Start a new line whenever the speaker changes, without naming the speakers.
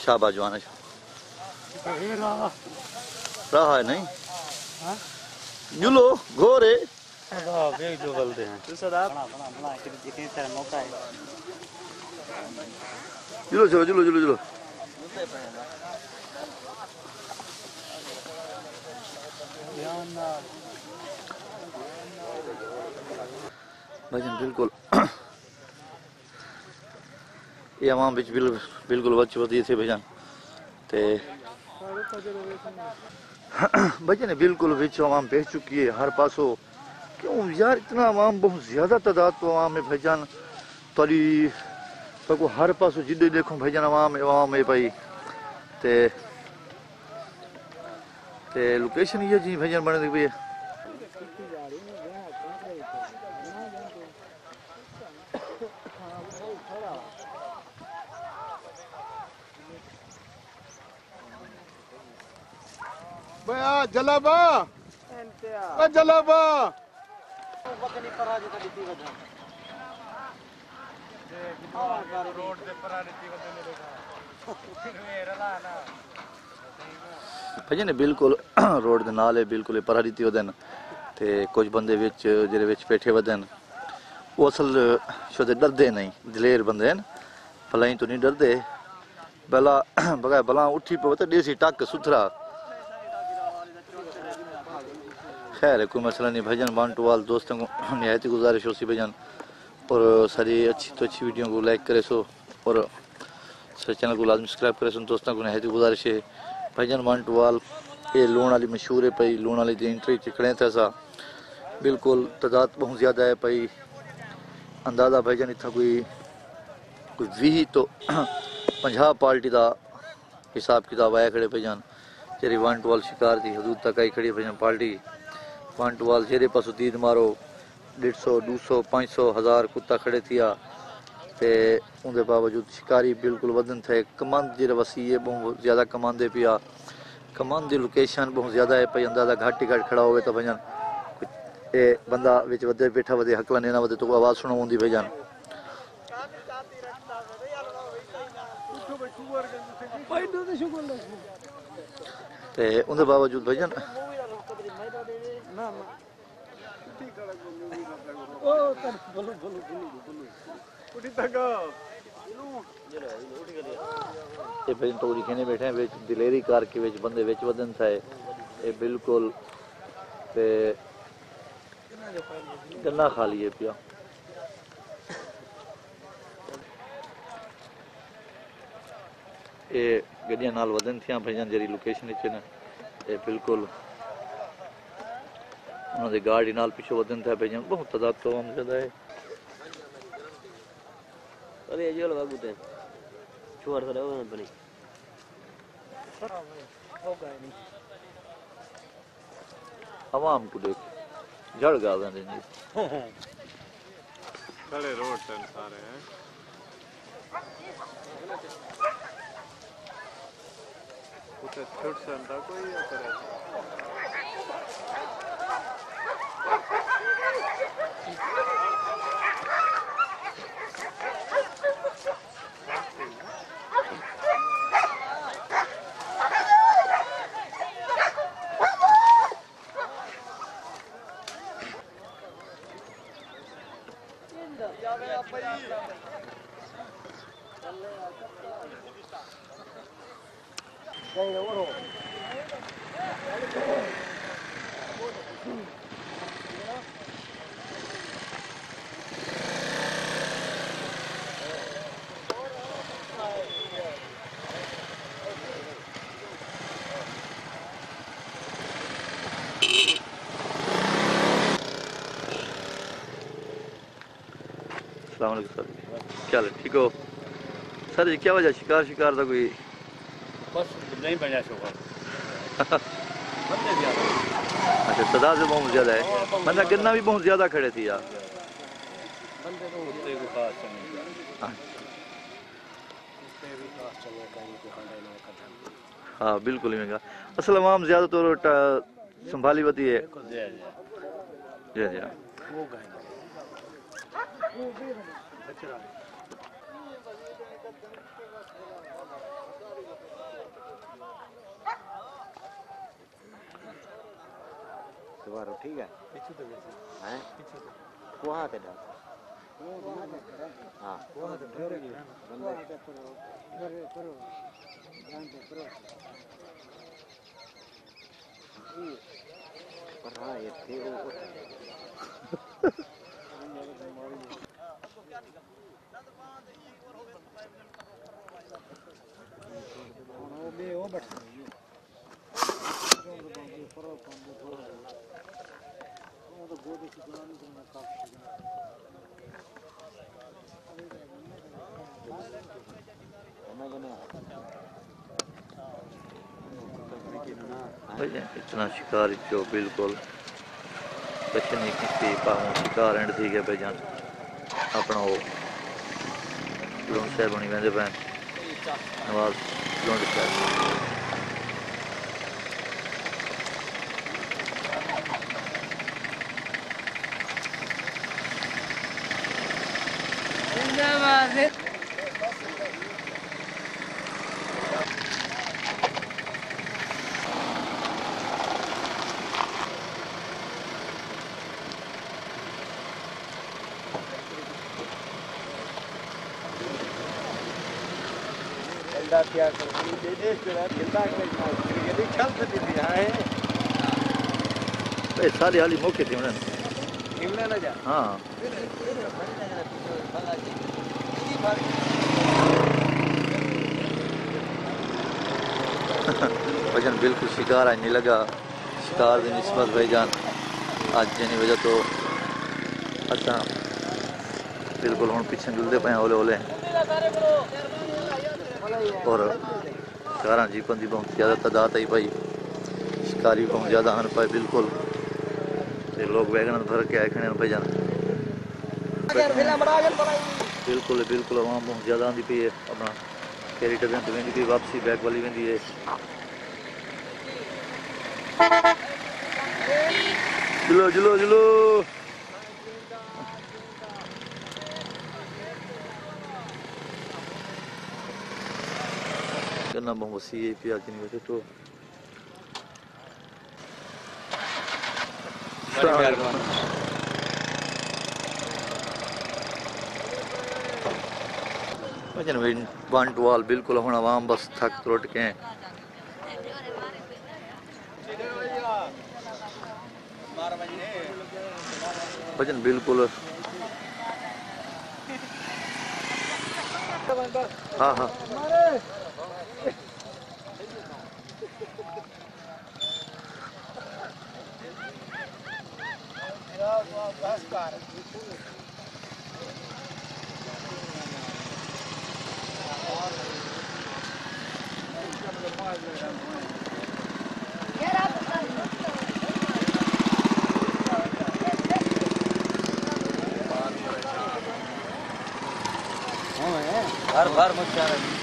शाबाश जवान रहा है नहीं जुलो घोरे
जो बोलते हैं
जुलो चलो जुलो जुलो जुलो भाईजान बिल्कुल ये आवाम बिच बिल्कुल बच वधी थे भाईजान ते भाईजान बिल्कुल बिच आवाम बह चुकी है हर पासों क्यों यार इतना आवाम बहुत ज्यादा तादाद तो आवाम है भाईजान तोरी तो हर पासों जिदे देखो भाईजान आवाम है भाई ते लोकेशन ये जी भाईजान बने भाई
भैया जलाबा जलाबा रोड दे पर रीति
भाईजान बिल्कुल रोड दे नाल है बिल्कुल पर रीति वदन ते कुछ बंदे विच जेरे विच बैठे वदन वो असल शुद्ध डरदे नहीं दिलेर बंदे हैं भलाई तो नहीं डरदे भला बगा भला उठी पवे तो देसी टक सुथरा खैर है कोई मसला नहीं भाईजान बांटवाल दोस्तों को निहायती गुजारिश होती भाईजान और सारी अच्छी तो अच्छी वीडियो को लाइक करे सो और सारे चैनल को लाजमी सब्सक्राइब करे सो दोस्तों को निहायती गुजारिश है भाईजान बांटवाल ये लूण वाली मशहूर है पई लूण वाली दी एंट्री खड़े थे असा बिल्कुल तादाद बहुत ज़्यादा है पई अंदाज़ा भाईजान इतना कोई 20 तो 50 पार्टी का हिसाब किताब आया खड़े भाईजान जेरी बांटवाल शिकार थी हदूद तक आई खड़ी भाईजान पार्टी बांटवाल जेरे पासो तीद मारो 150 200 500 1000 कुत्ता खड़े थिया ते उनके बावजूद शिकारी बिल्कुल वदन थे कमांड जेरे वसी है बहुत ज़्यादा कमांदे पिया कमांड दी लोकेशन बहुत ज़्यादा है पई अंदाज़ा घाट ही घाट खड़ा होवे तो भाईजान ये बंदा विच वदे बैठा वदे हकला नेना वदे तो आवाज़ सुनो होंदी भाईजान ते उनके बावजूद भाईजान ये भाई तो लिखने बैठे हैं विच दिलेरी कार के विच बंदे विच वदन था ये बिल्कुल ते गन्ना खा लिए पिया ये गड्डियां नाल वदन थियां भाईजान जेरी लोकेशन च न ये बिल्कुल उन्होंने गाड़ी नाल पीछे वदन था भाईजान बहुत तादाद तो हम ज्यादा है
अरे ये लगा गुते छोड़ दे वो बनी
आवाम को देख जड़ गा देंगे
बड़े रोड सन सारे हैं कुछ छोट सन था कोई या करे
सर क्या ठीक हो सर जी क्या वजह शिकार शिकार था कोई
बस नहीं बजा शोभा
अच्छा तादाद से बहुत ज्यादा है मतलब गन्ना भी बहुत ज्यादा खड़े थी यार
बंदे तो उतरे को खास
हाँ बिल्कुल ही महंगा असल आवाम ज्यादा तौर संभाली होती है जी जी
वारो ठीक है
पीछे तो वैसे
हैं
पीछे तो
वहां ते डाल हां
वहां तो डर गया
पर हां ये थे वो वो बैठ
भैया इतना शिकार जो बिल्कुल बच्चे नहीं किसी पाऊँ शिकार एंड थी गया भैया अपना वो लुंड साहब बनी वेंदे पैन नवाज लुंड साहब
क्या कर देश तेरा जिंदा के नहीं चलते थी है
ए सारी हाली मौके थे उन्हें
हिमने ना जा
हाँ भजन बिल्कुल शिकार आज नहीं लगा शिकार की निस्बत भाईजान आज जनी वजह तो अच्छा बिल्कुल हम पीछे डुलते पे ओले ओले और कारा जीपन की बहुत ज़्यादा तादाद आई भाई शिकारी बहुत ज़्यादा आन पाए बिल्कुल ते लोग वैगन भर के आए खड़े भाईजान बिल्कुल बिल्कुल आवाम बहुत ज़्यादा आती पी है अपना केरी टबें तो वेंदी पई वापसी बैक वाली वेंदी है जुलो जुलो जुलो करना बहुत वसी है पिया की नहीं तो भजन वन टू ऑल बिल्कुल हम आवाम बस थक त्रुट के हैं भजन बिल्कुल हाँ हाँ
भर भर मत